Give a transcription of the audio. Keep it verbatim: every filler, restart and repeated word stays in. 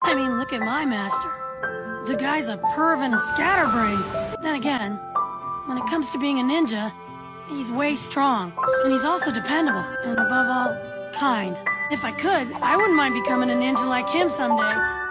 I mean, look at my master. The guy's a perv and a scatterbrain. Then again, when it comes to being a ninja, he's way strong. And he's also dependable. And above all, kind. If I could, I wouldn't mind becoming a ninja like him someday.